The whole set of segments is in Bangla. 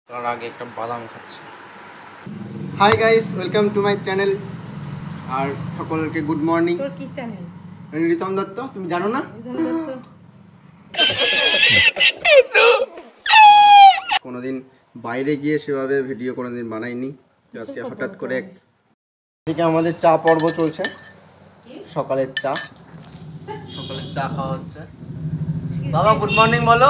তার আগে একটা বাদাম খাচ্ছি। Hi guys, welcome to my channel. আর সকলকে গুড মর্নিং। তোর কি চ্যানেল? রিতম দত্ত, তুমি জানো না? কোনোদিন বাইরে গিয়ে সেভাবে ভিডিও কোনোদিন বানাইনি, আজকে হঠাৎ করে। এদিকে আমাদের চা পর্ব চলছে, সকালের চা খাওয়া হচ্ছে। বাবা গুড মর্নিং বলো।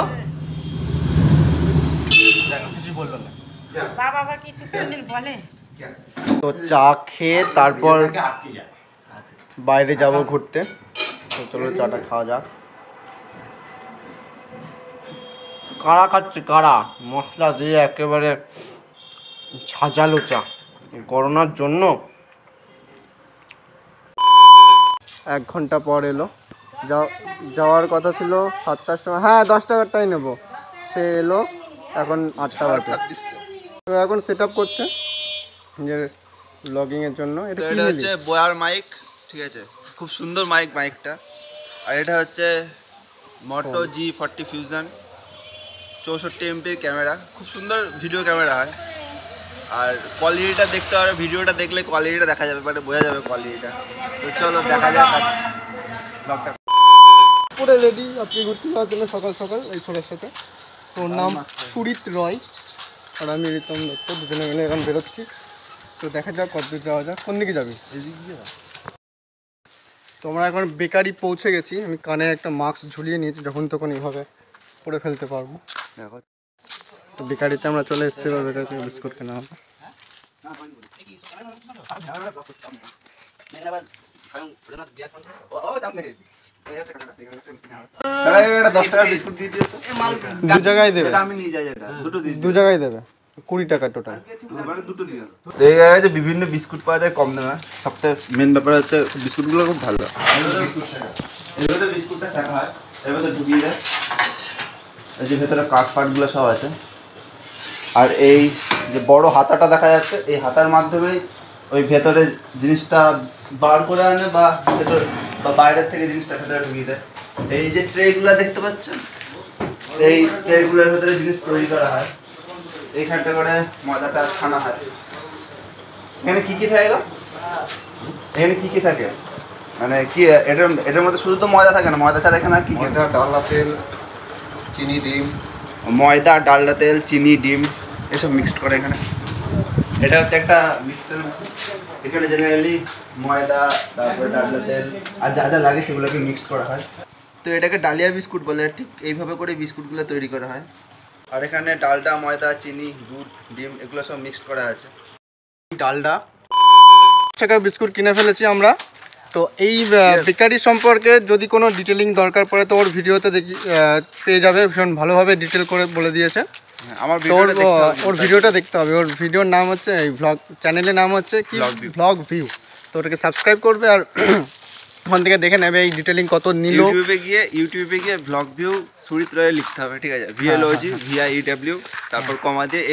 দেখো কিছু বললো না। বাবা আবার কিছু কোনদিন বলে? তো চা খেয়ে তারপর বাইরে যাব ঘুরতে। তো চলো চাটা খাওয়া যাক। কাড়া খাচ্ছি, কাড়া মশলা দিয়ে একেবারে ঝাঁঝালো চা করোনার জন্য। 1 ঘন্টা পর এলো, যাওয়ার কথা ছিল 7টার সময়। হ্যাঁ 10 টাকারটাই নেবো। সে এলো এখন 8টা বাজে। তো এখন সেট আপ করছে নিজের ব্লগিংয়ের জন্য। এটা হচ্ছে বয়ার মাইক, ঠিক আছে, খুব সুন্দর মাইকটা। আর এটা হচ্ছে মোটো G40 ফিউশন 64 MP ক্যামেরা, খুব সুন্দর ভিডিও ক্যামেরা হয়। আর কোয়ালিটিটা দেখতে হবে, ভিডিওটা দেখলে কোয়ালিটিটা দেখা যাবে, মানে বোঝা যাবে কোয়ালিটিটা। তো চলো দেখা যাক ব্লগটা। পুরো রেডি আপনি ঘুরতে যাওয়ার জন্য সকাল সকাল এই ছোটোর সাথে। তোর নাম সুরিত রয় আর আমি রিতম দত্ত, দুজনে মিলে এখন বেরোচ্ছি। তো দেখা যাক কতদূর যাওয়া যাক। কোন দিকে যাবি? তোমরা এখন বেকারি পৌঁছে গেছি। আমি কানে একটা মাস্ক ঝুলিয়ে নিয়েছি, যখন তখন এইভাবে পরে ফেলতে পারবো। দেখো তো বেকারিতে আমরা চলে এসেছি, এবার বেকারি থেকে বিস্কুট কেনা হবে। এটা 10 টাকার বিস্কুট দিয়ে দিও তো। দু জায়গায় দেবে? আমি নিয়ে যাই, এটা দুটো দিয়ে দু জায়গায় দেবে, 20 টাকা টোটাল। মানে দুটো দিও। তো এই জায়গায় যে বিভিন্ন বিস্কুট পাওয়া যায় কম দামে, সবথেকে মেন ব্যাপার হচ্ছে বিস্কুটগুলো খুব ভালো। এগুলোতে বিস্কুটটা ছাকা হয়, এর মধ্যে ঢুকিয়ে দেয়। এই যে ভেতরে কাঠ ফাটগুলো সব আছে। আর এই যে বড় হাতাটা দেখা যাচ্ছে, এই হাতার মাধ্যমেই ওই ভেতরে জিনিসটা বার করে আনে বা ভেতর বা বাইরের থেকে জিনিসটা ভেতরে ঢুকিয়ে দেয়। এই যে ট্রেগুলো দেখতে পাচ্ছেন, এই ট্রেগুলোর ভেতরে জিনিস তৈরি করা হয়। এইখানটা করে ময়দাটা ছানা হয়। এখানে কি কি থাকে গো? এখানে কি কি থাকে, মানে কি এটার মধ্যে শুধু তো ময়দা থাকে না, ময়দা ছাড়া এখানে আর কি? ময়দা, ডালনা তেল, চিনি, ডিম। ময়দা, ডালডা তেল, চিনি, ডিম এসব মিক্সড করে এখানে। এটা হচ্ছে একটা মিক্সচার মেশিন। এখানে জেনারেলি ময়দা, তারপরে ডালডা তেল আর যা যা লাগে সেগুলোকে মিক্সড করা হয়। তো এটাকে ডালিয়া বিস্কুট বলে। ঠিক এইভাবে করে বিস্কুটগুলো তৈরি করা হয়। আর এখানে ডালডা, ময়দা, চিনি, দুধ, ডিম এগুলো সব মিক্সড করা আছে। ডালডা টাকার বিস্কুট কিনে ফেলেছি আমরা। তো এই বেকারি সম্পর্কে যদি কোনো ডিটেলিং দরকার পড়ে তো ওর ভিডিওতে দেখি পেয়ে যাবে। ভীষণ ভালোভাবে ডিটেল করে বলে দিয়েছে। আমার ওর ভিডিওটা দেখতে হবে। ওর ভিডিওর নাম হচ্ছে, এই ভ্লগ চ্যানেলের নাম হচ্ছে কি, ভ্লগ ভিউ। তো ওটাকে সাবস্ক্রাইব করবে আর ওখান থেকে দেখে নেবে এই ডিটেলিং কত নিল। ইউটিউবে গিয়ে ভ্লগ ভিউ সুরিত রয় লিখতে হবে, ঠিক আছে, VLOG VIEW তারপর কমা দিয়ে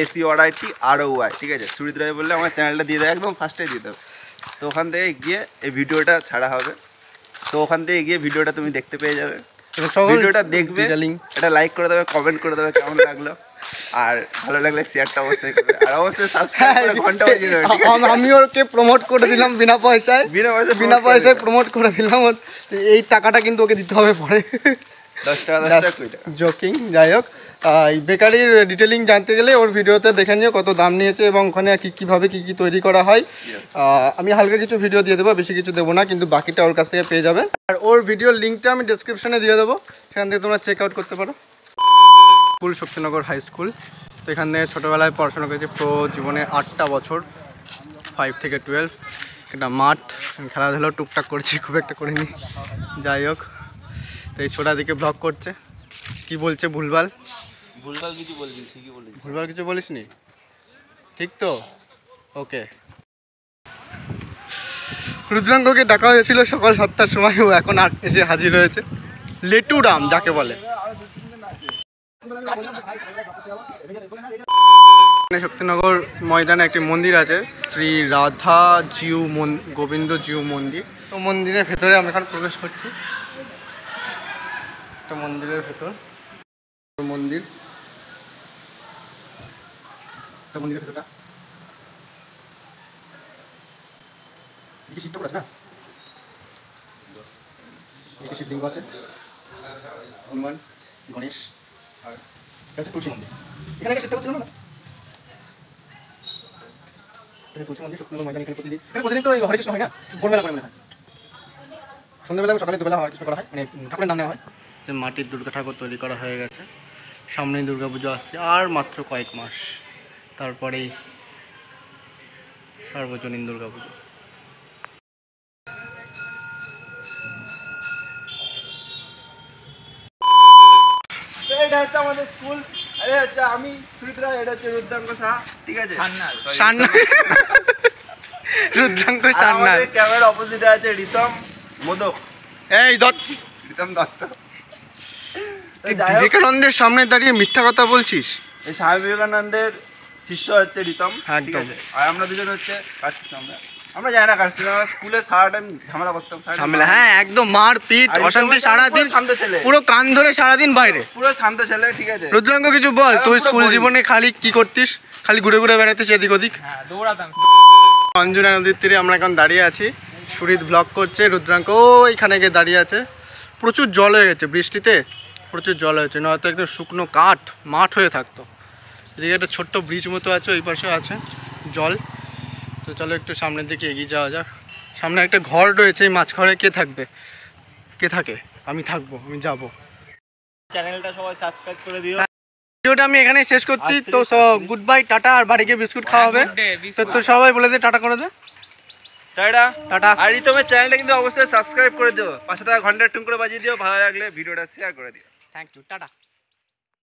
SURIT ROY, ঠিক আছে। সুরিত রয় বললে আমার চ্যানেলটা দিয়ে দেবে, একদম ফার্স্টে দিয়ে দেবে। তো ওখান থেকে গিয়ে এই ভিডিওটা ছাড়া হবে। তো ওখান থেকে গিয়ে ভিডিওটা তুমি দেখতে পেয়ে যাবে। ভিডিওটা দেখবে, এটা লাইক করে দেবে, কমেন্ট করে দেবে কেমন লাগলো। আর ভালো লাগলে শেয়ারটা অবশ্যই করবে, আর অবশ্যই সাবস্ক্রাইব করে ঘন্টা বাজিয়ে দেবে, ঠিক আছে। আমি ওকে প্রমোট করে দিলাম বিনা পয়সায় প্রমোট করে দিলাম। এই টাকাটা কিন্তু ওকে দিতে হবে পরে। 10 টাকা জোকিং। যাই হোক, এই বেকারির ডিটেলিং জানতে গেলে ওর ভিডিওতে দেখে নিও কত দাম নিয়েছে এবং ওখানে কীভাবে কী তৈরি করা হয়। আমি হালকা কিছু ভিডিও দিয়ে দেবো, বেশি কিছু দেবো না, কিন্তু বাকিটা ওর কাছ থেকে পেয়ে যাবে। আর ওর ভিডিওর লিঙ্কটা আমি ডেসক্রিপশনে দিয়ে দেবো, সেখান থেকে তোমরা চেক আউট করতে পারো। School Shaktinagar high school. তো এখানে ছোটোবেলায় পড়াশোনা করেছি পুরো জীবনে 8টা বছর, 5 থেকে 12। একটা মাঠ, খেলাধুলো টুকটাক করছি, খুব একটা করিনি। যাই হোক, তো এই ছোটা দিকে ব্লগ করছে। কি বলছে ভুলভাল কিছু বলিনি, ঠিকই বলেছি। ভুলভাল কিছু বলিস নি, ঠিক তো? ওকে। রুদ্রাঙ্গকে ডাকা হয়েছিল সকাল 7টার সময়, ও এখন এসে হাজির হয়েছে। লেটুরাম যাকে বলে। শক্তিনগর ময়দানে একটি মন্দির আছে, শ্রী রাধা জিউ গোবিন্দ জিউ মন্দির। তো মন্দিরের ভেতরে আমি এখন প্রবেশ করছি। একটা মন্দিরের ভেতর, মন্দির এটা মন্দিরের ভেতরটা কি শিবটা করেছে না, এখানে শিবলিঙ্গ আছে, হনুমান, গণেশ, আর এটা হচ্ছে তুলসী মন্দির। এখানে আগে শিবটা ছিল না, তুলসী মন্দির শুক্রবার ময়দান। এখানে প্রতিদিন তো এই হরে কৃষ্ণ হয় না, ভোরবেলা করে মনে হয়, সন্ধ্যেবেলা সকালে দুবেলা হরে কৃষ্ণ করা হয়, মানে ঠাকুরের নাম নেওয়া হয়। মাটির দুর্গা ঠাকুর তৈরি করা হয়ে গেছে, সামনেই দুর্গা পুজো আসছে, আর মাত্র কয়েক মাস তারপরেই সার্বজনীন দুর্গা পুজো। এটা হচ্ছে আমাদের স্কুল, আরে হচ্ছে আমি সুরিত রায়, এটা হচ্ছে রুদ্রাঙ্গ সাহা, ঠিক আছে, সান্না রুদ্রাঙ্ক সান্না। ক্যামেরার অপোজিটে আছে রিতম মোদক, এই দত্ত, রিতম দত্ত। বিবেকানন্দের সামনে দাঁড়িয়ে মিথ্যা কথা বলছিস। এই স্বামী বিবেকানন্দের শিষ্য হচ্ছে রিতম, ঠিক একদম। আছে, আর আমরা দুজন হচ্ছে কাটছি, আমরা জানি না কাটছি, আমরা স্কুলে সারা টাইম ঝামেলা করতাম, ঝামেলা, হ্যাঁ একদম মারপিট আর অশান্তি রিতম সারাদিন, পুরো শান্ত ছেলে, পুরো কান ধরে সারাদিন বাইরে, পুরো শান্ত ছেলে, ঠিক আছে। রুদ্রাঙ্ক কিছু বল, তুই পুরো স্কুল boring। জীবনে খালি কি করতিস? খালি ঘুরে ঘুরে বেড়াতিস এদিক ওদিক। দৌড়াতাম। অঞ্জনা নদীর তীরে আমরা এখন দাঁড়িয়ে আছি, সুরিত ব্লগ করছে, রুদ্রাঙ্ক ওইখানে গিয়ে দাঁড়িয়ে আছে। প্রচুর জল হয়ে গেছে বৃষ্টিতে, প্রচুর জল হয়েছে, নয়তো একদম শুকনো কাঠ মাঠ হয়ে থাকতো। এদিকে একটা ছোট্ট ব্রিজ মতো আছে, ওই পাশে আছে জল। তো চলো একটু সামনের দিকে এগিয়ে যাওয়া যাক। সামনে একটা ঘর রয়েছে, এই মাছ ঘরে কে থাকবে? কে থাকে? আমি থাকবো, আমি যাবো। চ্যানেলটা সবাই সাবস্ক্রাইব করে দিও। ভিডিওটা আমি এখানে শেষ করছি। তো গুড বাই, টাটা। আর বাড়ি গিয়ে বিস্কুট খাওয়া হবে। তো সবাই বলে দে টাটা করে দে। Tata tata. আর রিতমের চ্যানেলটা কিন্তু অবশ্যই সাবস্ক্রাইব করে দিও, 5 টাকা ঘন্টার টুন করে বাজিয়ে দিও, ভালো লাগলে ভিডিওটা শেয়ার করে দিও। Thank you, tata.